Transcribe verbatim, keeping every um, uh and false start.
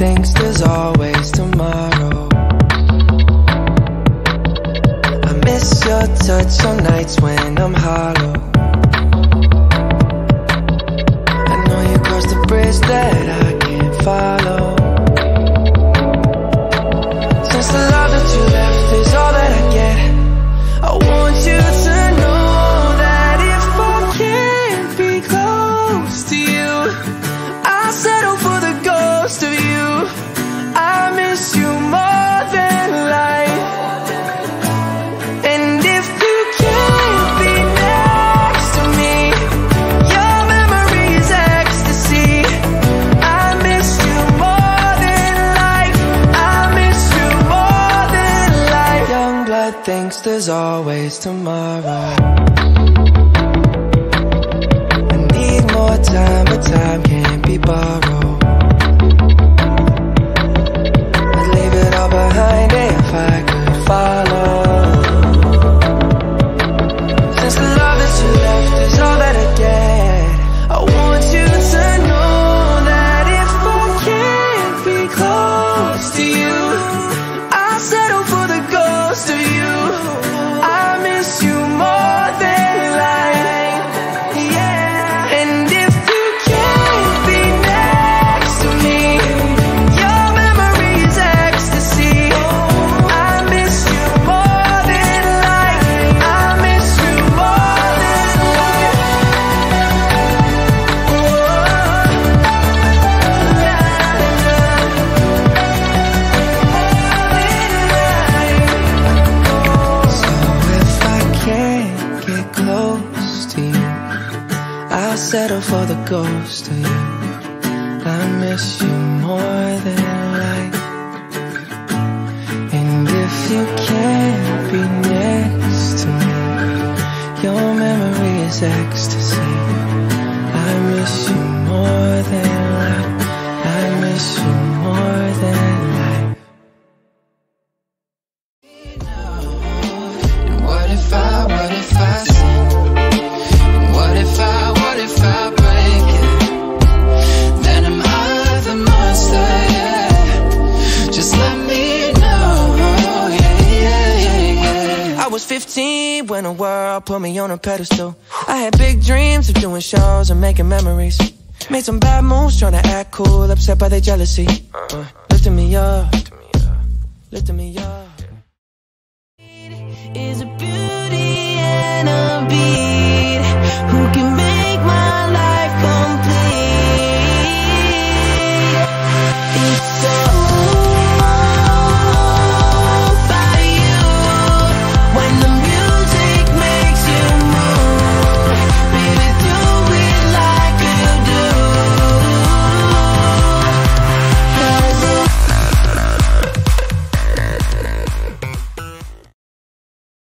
thinks there's always tomorrow. I miss your touch on nights when I'm hollow. I know you crossed the bridge that I can't follow. Since the love that you left is all that I get, I want you to know that if I can't be close to you, I'll settle for the ghost of you. I miss you more than life. And if you can't be next to me, your memory is ecstasy. I miss you more than life. I miss you more than life. Youngblood thinks there's always tomorrow. I need more time, but time can't be borrowed. I'd leave it all behind if I could follow. Since the love that you left is all that I get, I want you to know that if I can't be close to you, I'll settle for the ghost of you. I miss you more than life, yeah. And if you can't be next to me, your memory is ecstasy. I miss you more than life. I miss you more than life. So if I can't get close to you, I'll settle for the ghost of you. I miss you more than life. And if you can't be next to me, your memory is ecstasy. I miss you more than life. I miss you more than life. What if I, what if I sin? What if I, what if I break it? Then am I the monster, yeah? Just let me know, yeah, yeah, yeah, yeah. I was fifteen when the world put me on a pedestal. I had big dreams of doing shows and making memories. Made some bad moves trying to act cool, upset by their jealousy. uh, Lifting me up, lifting me up.